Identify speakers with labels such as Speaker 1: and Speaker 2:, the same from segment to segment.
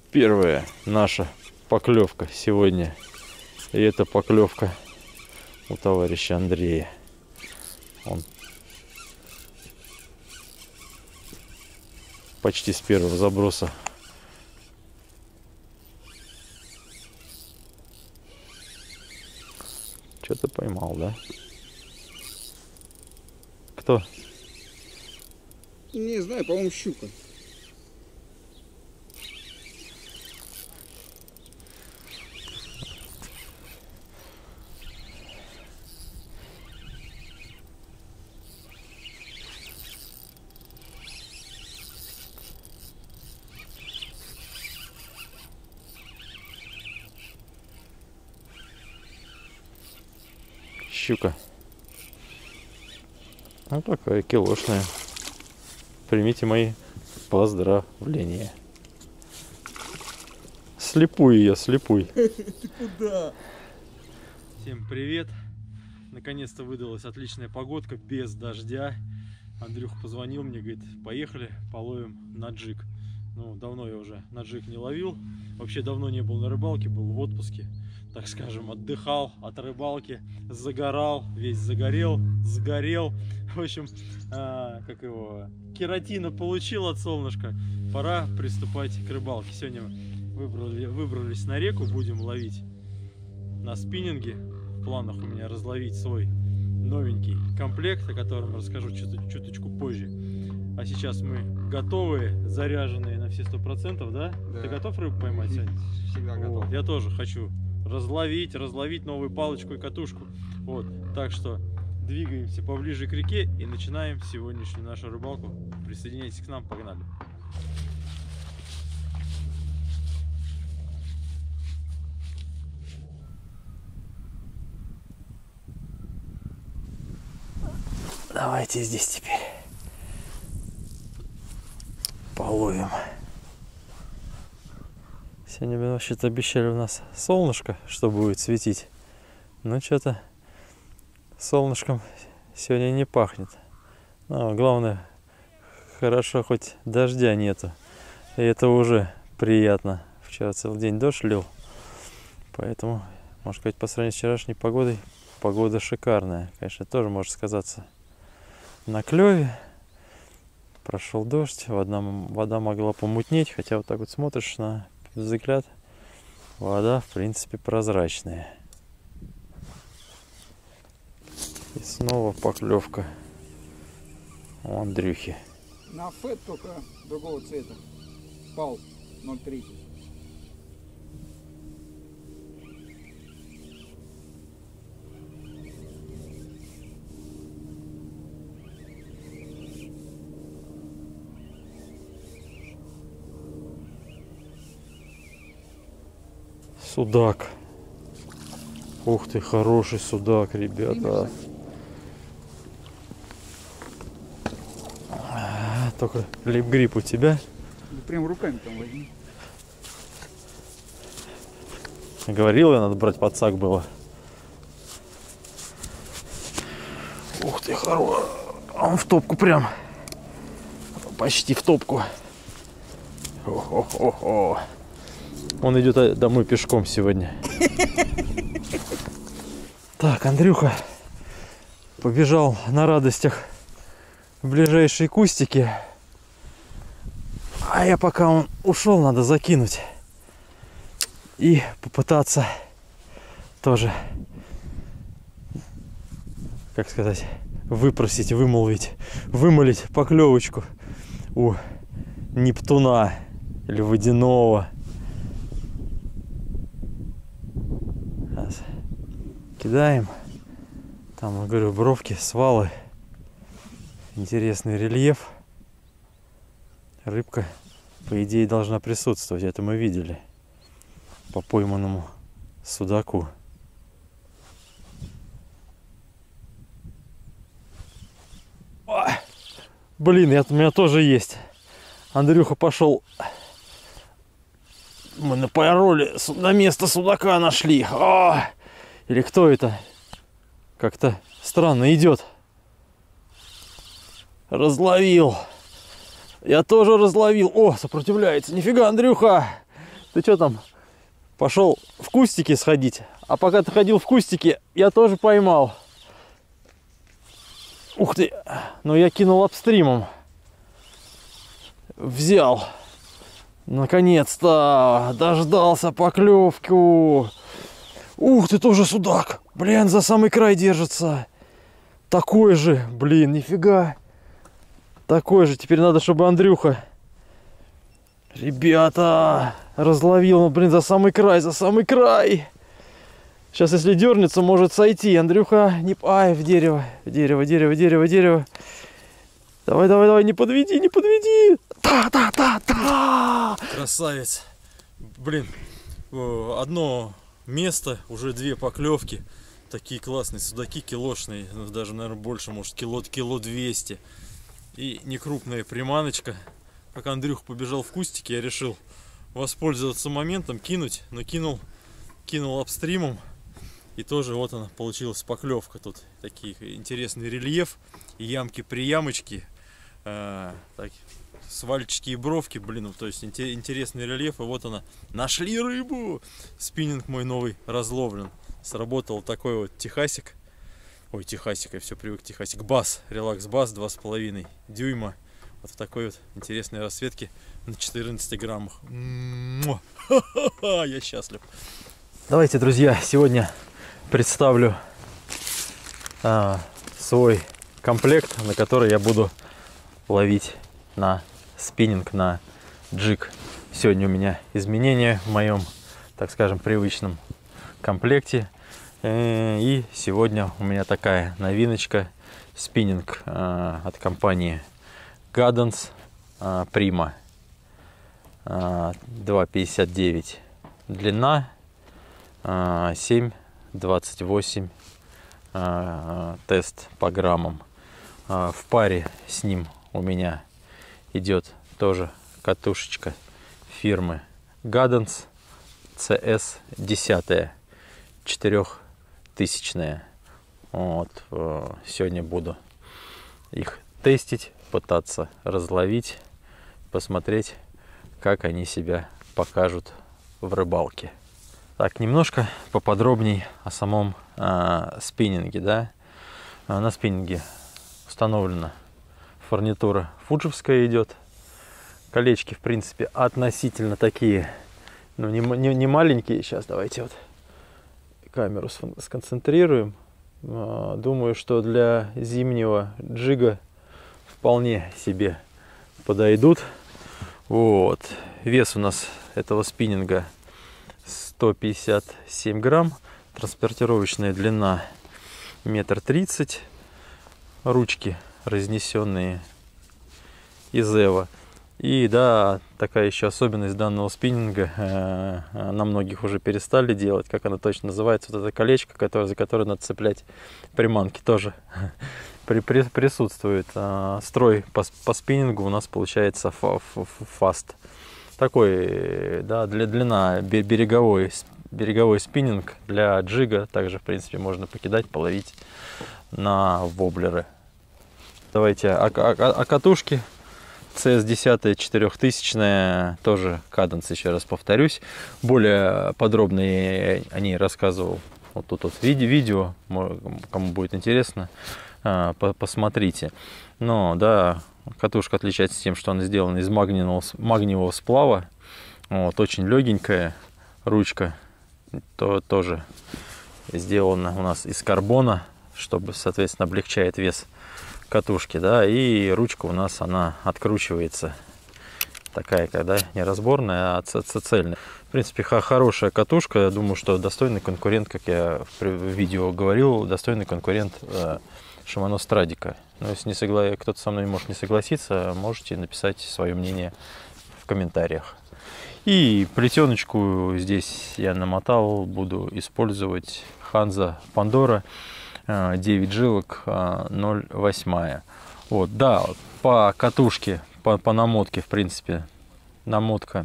Speaker 1: Первая наша поклевка сегодня. И это поклевка у товарища Андрея. Он почти с первого заброса что-то поймал, да? Кто?
Speaker 2: Не знаю, по-моему, щука.
Speaker 1: Щука. Ну такая килошная. Примите мои поздравления. Слепуй ее, слепуй.
Speaker 2: Ты куда?
Speaker 1: Всем привет. Наконец-то выдалась отличная погодка, без дождя. Андрюха позвонил мне, говорит, поехали, половим на джиг. Ну, давно я уже на джиг не ловил. Вообще давно не был на рыбалке, был в отпуске. Так скажем, отдыхал от рыбалки, загорал, весь загорел, сгорел. В общем, как его, кератина получил от солнышка. Пора приступать к рыбалке. Сегодня выбрались на реку, будем ловить на спиннинге. В планах у меня разловить свой новенький комплект, о котором расскажу чуточку позже. А сейчас мы готовые, заряженные на все 100%, да?
Speaker 2: Да.
Speaker 1: Ты готов рыбу поймать сегодня?
Speaker 2: Всегда готов.
Speaker 1: Вот, я тоже хочу разловить новую палочку и катушку. Вот, так что двигаемся поближе к реке и начинаем сегодняшнюю нашу рыбалку. Присоединяйтесь к нам, погнали. Давайте здесь теперь половим. Сегодня вообще-то обещали у нас солнышко, что будет светить. Но что-то солнышком сегодня не пахнет. Но главное, хорошо, хоть дождя нету. И это уже приятно. Вчера целый день дождь лил. Поэтому, можно сказать, по сравнению с вчерашней погодой, погода шикарная. Конечно, тоже может сказаться на клеве. Прошел дождь, вода могла помутнеть, хотя вот так вот смотришь на взгляд, вода в принципе прозрачная. И снова поклевка у Андрюхи.
Speaker 2: На фет только другого цвета. Пал 0,3.
Speaker 1: Судак. Ух ты, хороший судак, ребята. Только лип-грип у тебя.
Speaker 2: Да прям руками там возьми.
Speaker 1: Говорил я, надо брать подсак было. Ух ты, хороший. Он в топку прям. Почти в топку. О-хо-хо-хо. Он идет домой пешком сегодня. Так, Андрюха побежал на радостях в ближайшие кустики. А я пока он ушел, надо закинуть. И попытаться тоже, как сказать, выпросить, вымолить поклевочку у нептуна или водяного. Кидаем. Там, я говорю, бровки, свалы. Интересный рельеф. Рыбка, по идее, должна присутствовать. Это мы видели по пойманному судаку. Ой, блин, у меня тоже есть. Андрюха пошел. Мы на пароле на место судака нашли. О! Или кто это? Как-то странно идет. Разловил. Я тоже разловил. О, сопротивляется. Нифига, Андрюха. Ты что там? Пошел в кустики сходить. А пока ты ходил в кустики, я тоже поймал. Ух ты! Но я кинул апстримом. Взял. Наконец-то дождался поклевку. Ух ты, тоже судак. Блин, за самый край держится. Такой же. Блин, нифига. Такой же. Теперь надо, чтобы Андрюха... Ребята, разловил. Ну, блин, за самый край, за самый край. Сейчас, если дернется, может сойти. Андрюха, не... Ай, в дерево. В дерево, дерево, дерево, дерево. Давай, давай, давай, не подведи, не подведи. Да. Красавец. Блин, одно место, уже две поклевки. Такие классные судаки килошные. Даже, наверное, больше, может, кило 200. И некрупная приманочка. Пока Андрюха побежал в кустики, я решил воспользоваться моментом, кинуть. Но кинул апстримом. И тоже вот она получилась поклевка. Тут такие интересный рельеф. Ямки-приямочки. Так, свальчики и бровки. Блин, ну, то есть интересный рельеф. И вот она. Нашли рыбу! Спиннинг мой новый разловлен. Сработал такой вот техасик. Ой, техасик, я все привык к техасик. Бас, релакс бас 2,5 дюйма. Вот в такой вот интересной расцветке на 14 граммах. Я счастлив. Давайте, друзья, сегодня представлю свой комплект, на который я буду ловить на спиннинг, на джиг. Сегодня у меня изменения в моем, так скажем, привычном комплекте. И сегодня у меня такая новиночка. Спиннинг от компании Gadens Prima. 2,59 длина, 7,28 тест по граммам. В паре с ним у меня идет тоже катушечка фирмы Gadens CS 10 4000. Вот, сегодня буду их тестить, пытаться разловить, посмотреть, как они себя покажут в рыбалке. Так, немножко поподробней о самом спиннинге, да. На спиннинге установлена фурнитура фуджевская идет. Колечки, в принципе, относительно такие, ну, не маленькие. Сейчас давайте вот камеру сконцентрируем. Думаю, что для зимнего джига вполне себе подойдут. Вот. Вес у нас этого спиннинга 157 грамм. Транспортировочная длина 1,30 м. Ручки разнесенные из Эва. И да, такая еще особенность данного спиннинга, на многих уже перестали делать, как она точно называется, вот это колечко, за которое надо цеплять приманки, тоже присутствует. Строй по спиннингу у нас получается фаст. Такой, да, для длина береговой спиннинг для джига. Также, в принципе, можно покидать, половить на воблеры. Давайте о катушке. CS10 4000, тоже Gadens, еще раз повторюсь. Более подробно я о ней рассказывал вот тут вот видео, кому будет интересно, посмотрите. Но да, катушка отличается тем, что она сделана из магниевого сплава. Вот, очень легенькая. Ручка тоже сделана у нас из карбона, чтобы, соответственно, облегчает вес катушки, да, и ручка у нас, она откручивается такая, когда не разборная, а цельная. В принципе, хорошая катушка. Я думаю, что достойный конкурент, как я в видео говорил, достойный конкурент Shimano Stradica. Но если кто-то со мной может не согласиться, можете написать свое мнение в комментариях. И плетеночку здесь я намотал, буду использовать Hansa Pandora 9 жилок 0,8. Вот, да, по катушке, по намотке, в принципе, намотка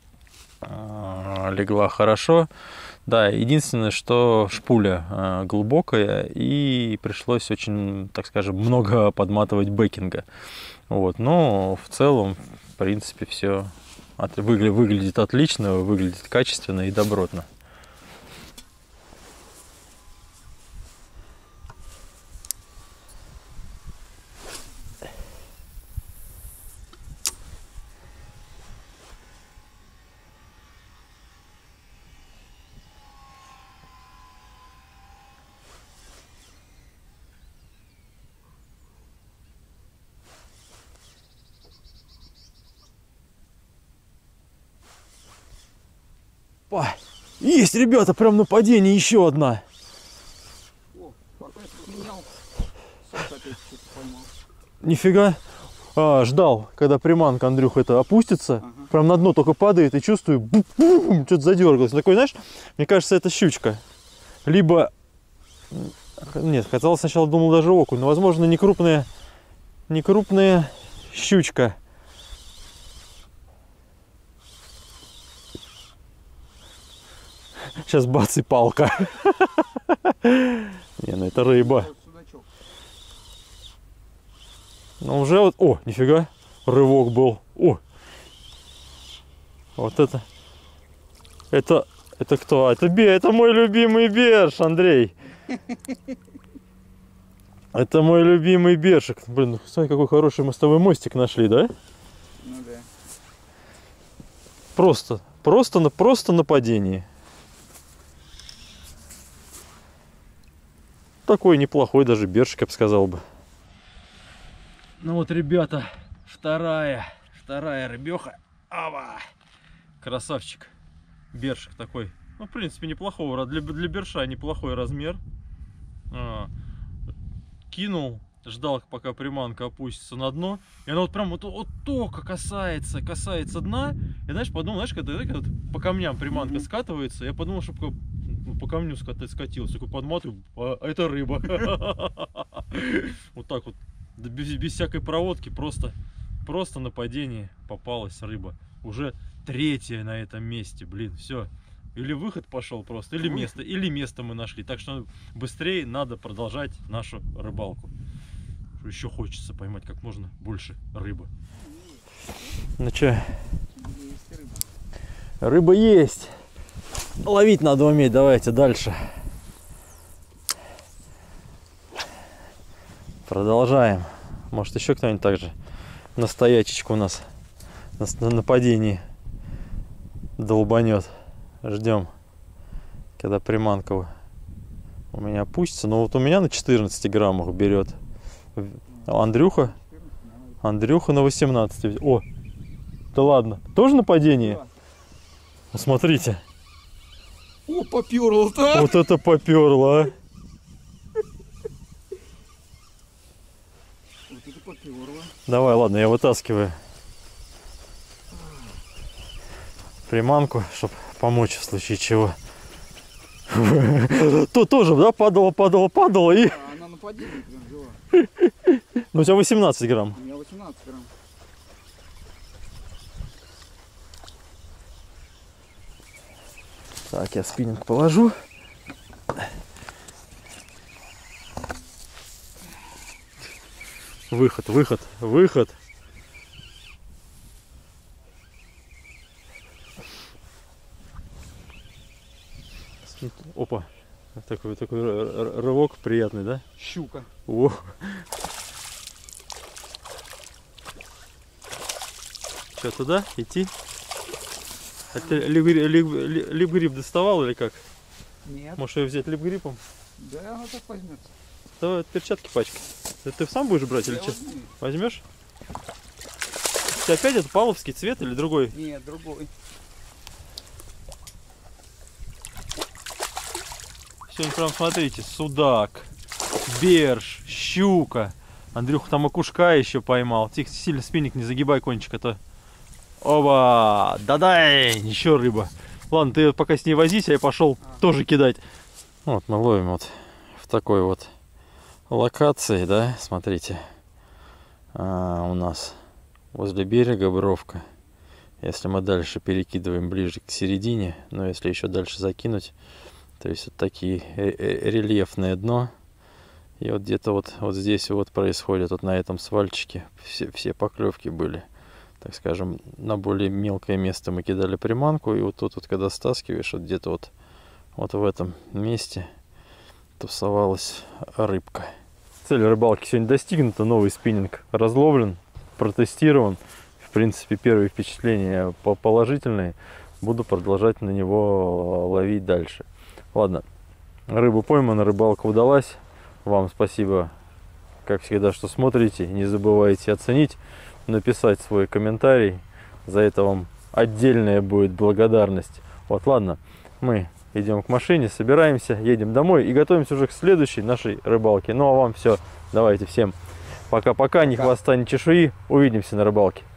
Speaker 1: легла хорошо. Да, единственное, что шпуля глубокая, и пришлось очень, так скажем, много подматывать бэкинга. Вот, но в целом, в принципе, все Выглядит отлично, выглядит качественно и добротно. Есть, ребята, прям нападение, еще одна.
Speaker 2: О, пока я поменял, Саша опять что-то поймал.
Speaker 1: Нифига. Ждал, когда приманка, Андрюх, это опустится.
Speaker 2: Ага.
Speaker 1: Прям на дно только падает и чувствую, что-то задергалось. Такой, знаешь, мне кажется, это щучка. Либо, нет, казалось, сначала думал даже окунь, но, возможно, не крупная щучка. Сейчас бац и палка. Не, ну это рыба.
Speaker 2: Судачок.
Speaker 1: Ну уже вот, о, нифига, рывок был. О, вот это кто? Это мой любимый берж, Андрей. Это мой любимый бершик. Блин, смотри, какой хороший мостовой мостик нашли, да?
Speaker 2: Ну да.
Speaker 1: Просто нападение. Такой неплохой даже бершик, я бы сказал бы. Ну вот, ребята, вторая рыбеха. Ава! Красавчик. Бершик такой. Ну, в принципе, неплохого. Для берша неплохой размер. Кинул, ждал, пока приманка опустится на дно. И она вот прям вот только касается дна. Я, знаешь, подумал, знаешь, когда по камням приманка скатывается, я подумал, что по камню скатился. Такой подматываю, а это рыба. Вот так вот, без всякой проводки, просто нападение, попалась рыба. Уже третья на этом месте, блин, все. Или выход пошел просто, или место мы нашли. Так что быстрее надо продолжать нашу рыбалку. Еще хочется поймать как можно больше рыбы. Ну что? Рыба есть. Ловить надо уметь. Давайте дальше. Продолжаем. Может, еще кто-нибудь так же на стоячечку у нас на нападении долбанет. Ждем, когда приманка у меня опустится. Но вот у меня на 14 граммах берет. Андрюха на 18. О, да ладно. Тоже нападение? Да. Посмотрите.
Speaker 2: О, поперло-то.
Speaker 1: Вот это поперло, а.
Speaker 2: Вот это поперло.
Speaker 1: Давай, ладно, я вытаскиваю приманку, чтобы помочь в случае чего. То тоже, да, падало и...
Speaker 2: Она на падении прям взяла.
Speaker 1: Ну, у тебя 18 грамм.
Speaker 2: У меня 18 грамм.
Speaker 1: Так, я спиннинг положу. Выход. Опа. Такой рывок приятный, да?
Speaker 2: Щука.
Speaker 1: О. Что, туда идти? А ты лип-гриб доставал или как?
Speaker 2: Нет.
Speaker 1: Можешь ее взять лип-грибом?
Speaker 2: Да, она так возьмется.
Speaker 1: Давай перчатки пачкать. Ты сам будешь брать или что? Возьмешь? У тебя опять это павловский цвет или другой?
Speaker 2: Нет, другой.
Speaker 1: Сегодня прям смотрите, судак, берж, щука. Андрюха там окушка еще поймал. Тихо, сильно спиннинг не загибай кончик, а то... Оба! Да-дай! Еще рыба. Ладно, ты пока с ней возись, а я пошел тоже кидать. Вот мы ловим вот в такой вот локации, да, смотрите. У нас возле берега бровка. Если мы дальше перекидываем ближе к середине, но если еще дальше закинуть, то есть вот такие рельефное дно. И вот где-то вот здесь вот происходит, вот на этом свальчике все поклевки были. так скажем, на более мелкое место мы кидали приманку. И вот тут вот, когда стаскиваешь, вот где-то вот в этом месте тусовалась рыбка. Цель рыбалки сегодня достигнута. Новый спиннинг разловлен, протестирован. В принципе, первые впечатления положительные. Буду продолжать на него ловить дальше. Ладно, рыбу поймана, рыбалка удалась. Вам спасибо, как всегда, что смотрите. Не забывайте оценить, написать свой комментарий. За это вам отдельная будет благодарность. Вот, ладно, мы идем к машине, собираемся, едем домой и готовимся уже к следующей нашей рыбалке. Ну а вам все, давайте всем пока-пока, ни хвоста, ни чешуи. Увидимся на рыбалке.